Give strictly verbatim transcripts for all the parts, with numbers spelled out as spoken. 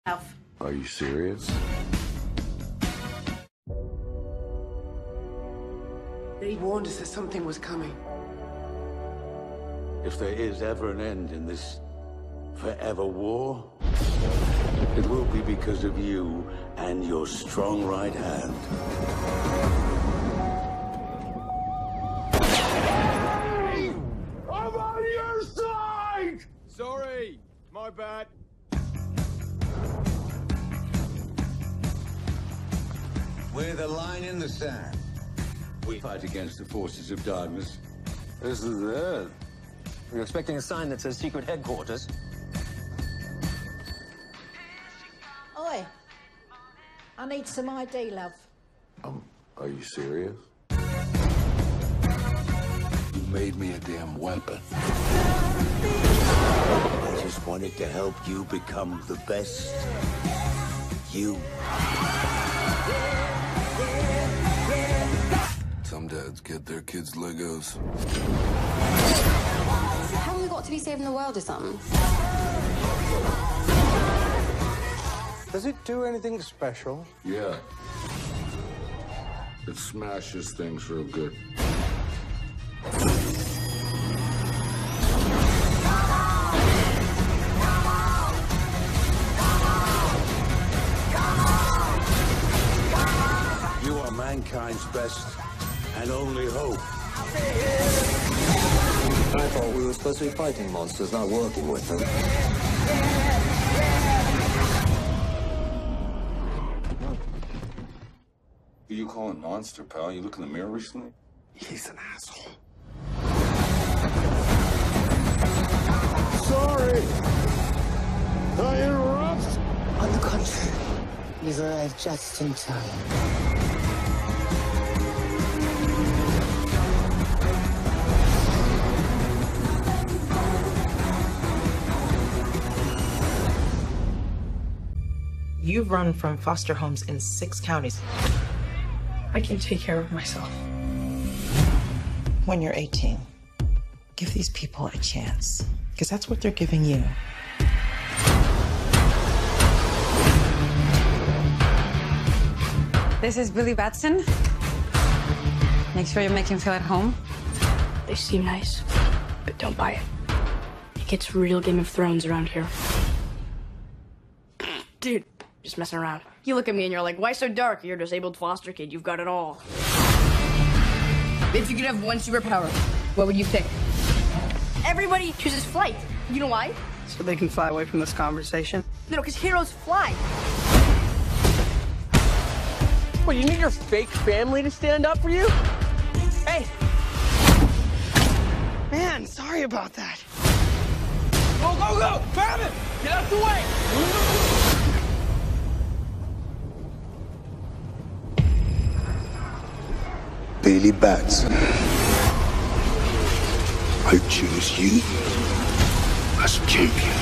Are you serious? They warned us that something was coming. If there is ever an end in this forever war, it will be because of you and your strong right hand. I'm on your side! Sorry, my bad. We're the line in the sand. We fight against the forces of darkness. This is it. You're expecting a sign that says secret headquarters. Oi. I need some I D, love. Um, are you serious? You made me a damn weapon. I just wanted to help you become the best you. Some dads get their kids Legos. Haven't we got to be saving the world or something? Does it do anything special? Yeah. It smashes things real good. You are mankind's best and only hope. I thought we were supposed to be fighting monsters, not working with them. Who you calling monster, pal? You look in the mirror recently? He's an asshole. Sorry! I interrupt? On the contrary, you've arrived just in time. You've run from foster homes in six counties. I can take care of myself. When you're eighteen, give these people a chance, because that's what they're giving you. This is Billy Batson. Make sure you make him feel at home. They seem nice, but don't buy it. It gets real Game of Thrones around here. Dude, just messing around. You look at me and you're like, why so dark? You're a disabled foster kid. You've got it all. If you could have one superpower, what would you pick? Everybody chooses flight. You know why? So they can fly away from this conversation? No, because heroes fly. What, you need your fake family to stand up for you? Hey! Man, sorry about that. Go, go, go! Grab him! Get out the way! Billy Batson. I choose you as champion.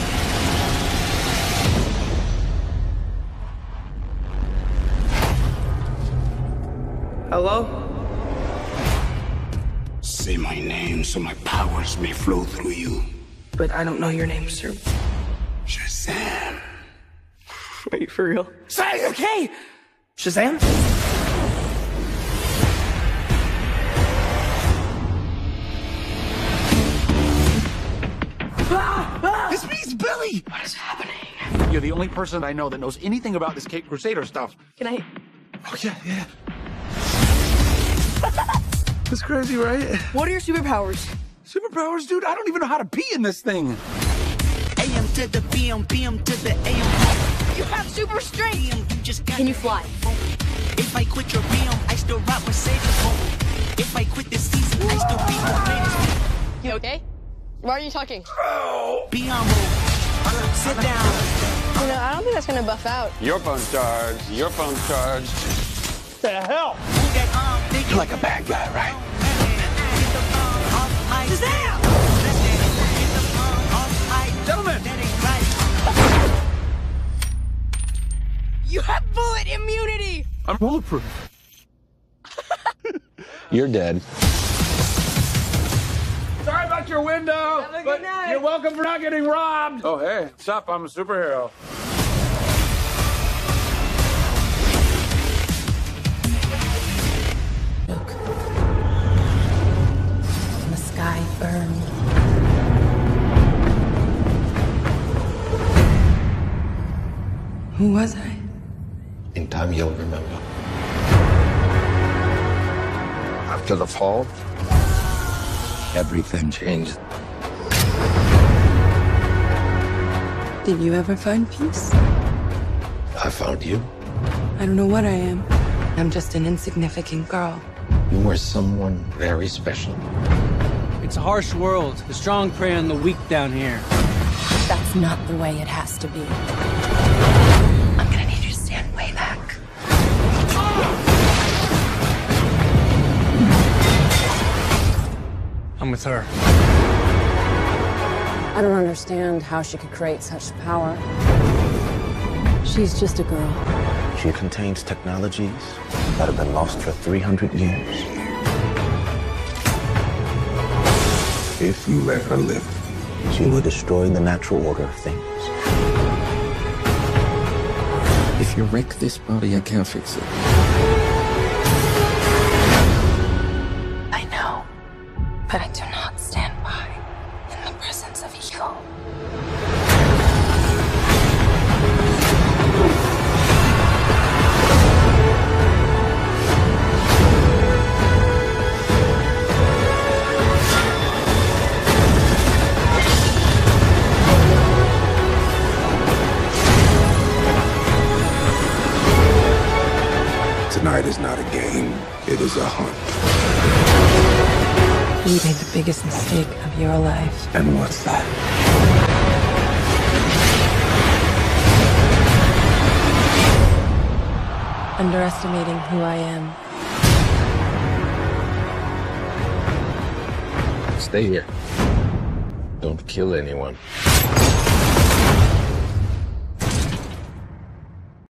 Hello? Say my name so my powers may flow through you. But I don't know your name, sir. Shazam. Are you for real? Say, okay! Shazam? Ah! Ah! This means Billy! What is happening? You're the only person I know that knows anything about this Cape Crusader stuff. Can I? Oh, yeah, yeah. It's crazy, right? What are your superpowers? Superpowers, dude? I don't even know how to pee in this thing. A M to the B M, B M to the A M. You have super strength! You just got Can you fly? If I quit your B M, I still rock Mercedes. If I quit this season, I still be the greatest. You okay? Why are you talking? Be humble. Sit down. You know, I don't think that's gonna buff out. Your phone's charged. Your phone's charged. What the hell? You're like a bad guy, right? Shazam! Gentlemen! You have bullet immunity! I'm bulletproof. You're dead. Sorry about your window, Have a good but night. you're welcome for not getting robbed. Oh, hey, what's up? I'm a superhero. Who was I? In time, you'll remember. After the fall, everything changed. Did you ever find peace? I found you. I don't know what I am. I'm just an insignificant girl. You were someone very special. It's a harsh world. The strong prey on the weak down here. That's not the way it has to be. I'm gonna need you to stand way back. I'm with her. I don't understand how she could create such power. She's just a girl. She contains technologies that have been lost for three hundred years. If you let her live, she will destroy the natural order of things. if you wreck this body, I can't fix it. I know, but I do not stand by in the presence of evil. Tonight is not a game, it is a hunt. You made the biggest mistake of your life. And what's that? Underestimating who I am. Stay here. Don't kill anyone.